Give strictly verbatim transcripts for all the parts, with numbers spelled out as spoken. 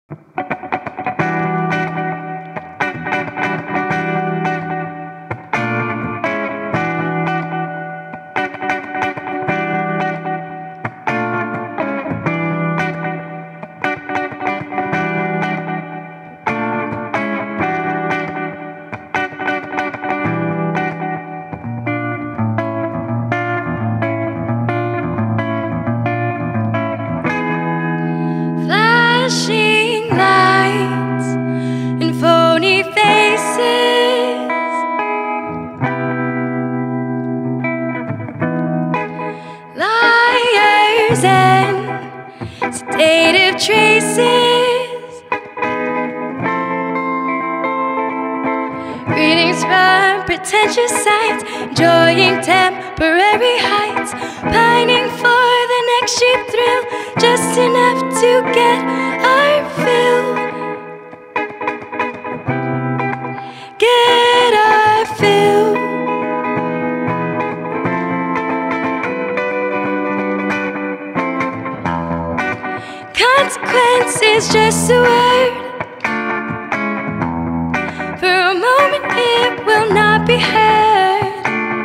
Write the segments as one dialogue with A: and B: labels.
A: Flashing lights and phony faces, liars and sedative traces, readings from pretentious sites, enjoying temporary heights, pining for the next cheap thrill, just enough to get our fill. Get our fill. Consequence is just a word. For a moment it will not be heard.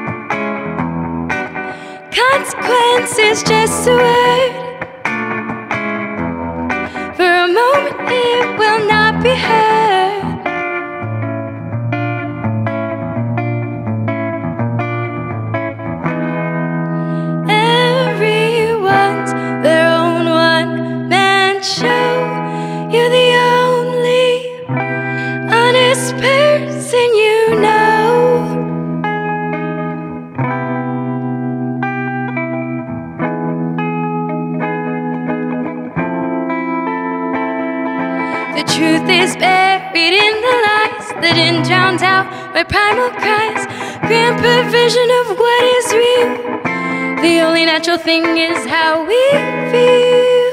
A: Consequence is just a word. For a moment it will not be heard. Everyone's their own one-man show. You're the only honest person you know. The truth is buried in the lies that in drowns out my primal cries. Grand perversion of what is real. The only natural thing is how we feel.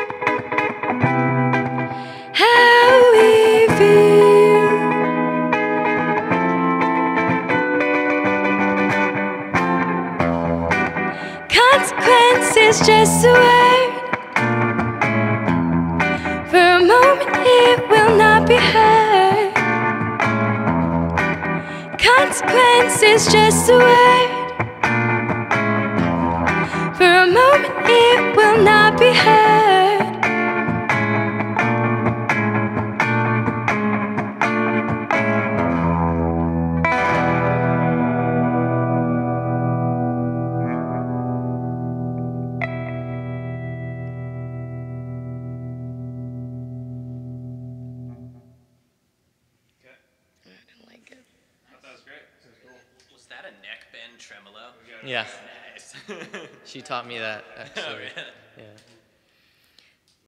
A: How we feel. Consequence is just a word. For a moment it will not be heard. Consequence is just a word. For a moment it will not be heard.
B: Was that a neck bend tremolo?
C: Yeah.
B: Nice.
C: She taught me that, actually.
B: Oh, really?
C: Yeah.